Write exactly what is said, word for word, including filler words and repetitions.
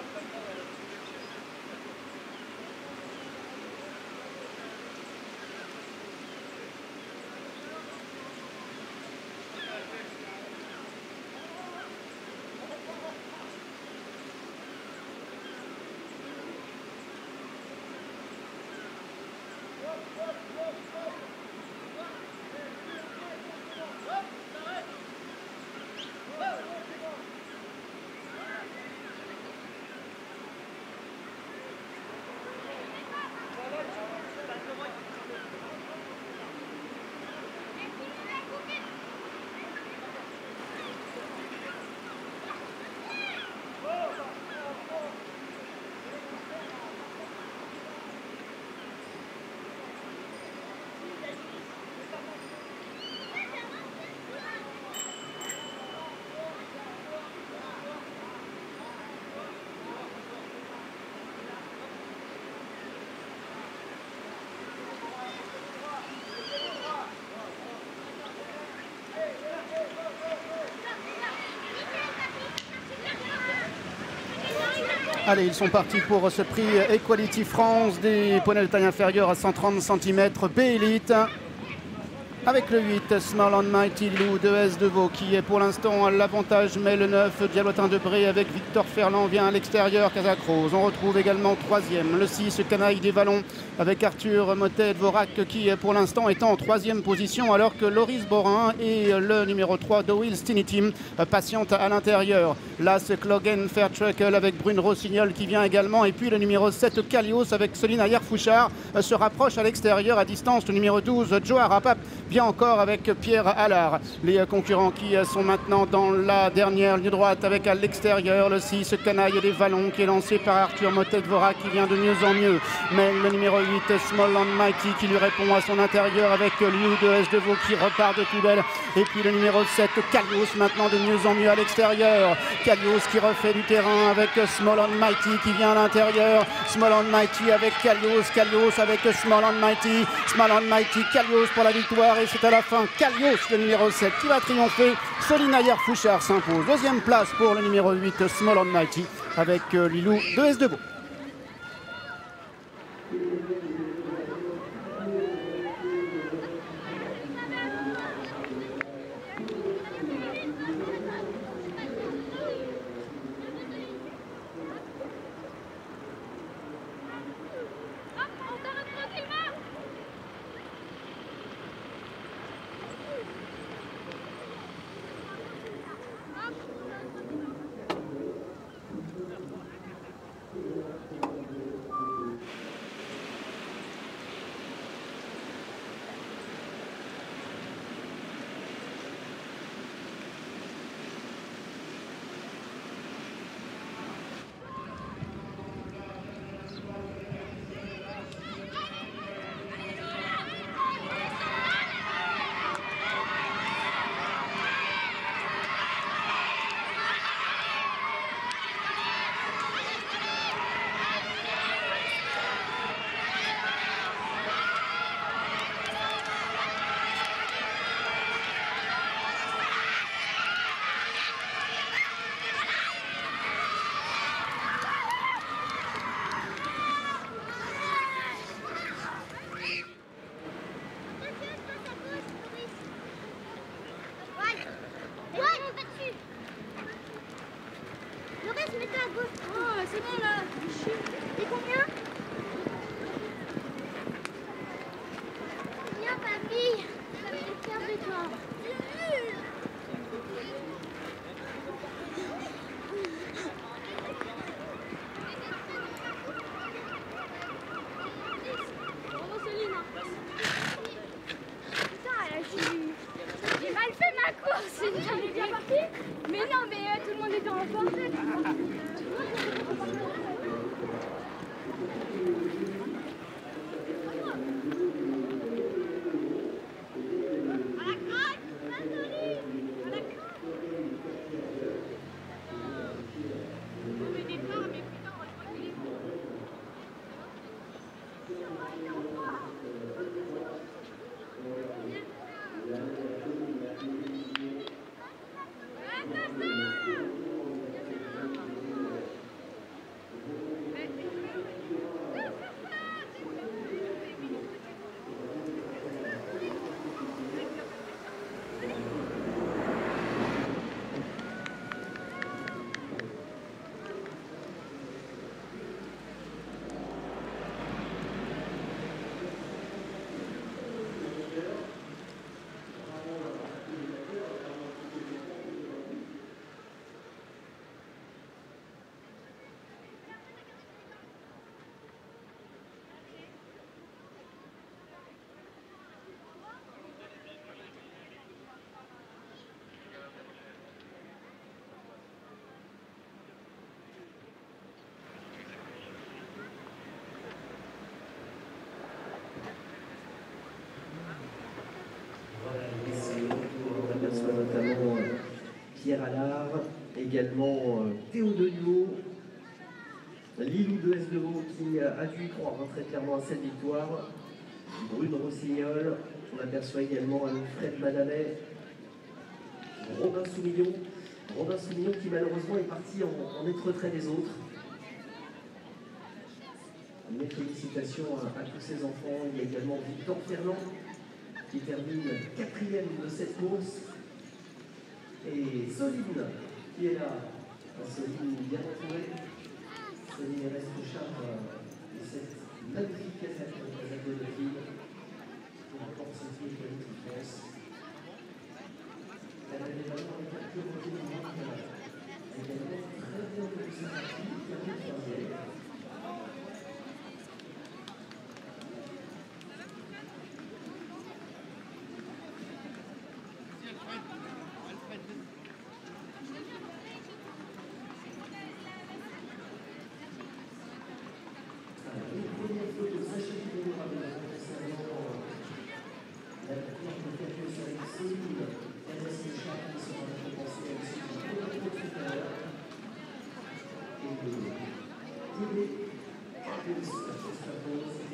Allez, ils sont partis pour ce prix Equality France des poneys de taille inférieure à cent trente centimètres B-Elite. Avec le huit, Small and Mighty Lou de S de Vaud qui est pour l'instant à l'avantage, mais le neuf, Diablotin de Bré avec Victor Ferland vient à l'extérieur, Casacrose. On retrouve également troisième, le six, Canaille des Vallons avec Arthur Motet Dvorak qui pour l'instant est en troisième position, alors que Loris Borin et le numéro trois, Dowil Stinitim, patiente à l'intérieur. Là, c'est Clogen Fairtruckle avec Brune Rossignol qui vient également, et puis le numéro sept, Kalios avec Céline Ayer-Fouchard se rapproche à l'extérieur à distance. Le numéro douze, Joe Arapap bien encore avec Pierre Allard. Les concurrents qui sont maintenant dans la dernière ligne droite avec à l'extérieur le six, Canaille des Vallons qui est lancé par Arthur Motet Dvorak qui vient de mieux en mieux. Mais le numéro huit, Small and Mighty qui lui répond à son intérieur avec Liu de S de Vaud qui repart de plus belle. Et puis le numéro sept, Kalios maintenant de mieux en mieux à l'extérieur. Kalios qui refait du terrain avec Small and Mighty qui vient à l'intérieur. Small and Mighty avec Kalios. Kalios avec Small and Mighty. Small and Mighty, Kalios pour la victoire. Et c'est à la fin Kalios, le numéro sept, qui va triompher. Céline Ayer-Fouchard s'impose. Deuxième place pour le numéro huit, Small and Mighty, avec euh, Lilou de S de Vaud. Mais non, mais euh, tout le monde était en forme. Pierre Allard, également euh, Théo Deluau, Lilou de S de Vaud qui a dû y croire très clairement à cette victoire, Brune Rossignol, on aperçoit également Fred Madamet, Robin Soumillon, Robin Soumillon qui malheureusement est parti en, en net retrait des autres. Mes félicitations à, à tous ces enfants. Il y a également Victor Ferland qui termine quatrième de cette course. Et Soline qui est là. Soline bien entourée. Soline reste charge de cette magnifique casette de la ville pour remporter ce prix de France. Elle avait vraiment une capture de l'Irak. Elle est également très bien de sa partie, qui a fait troisième. Félicitations.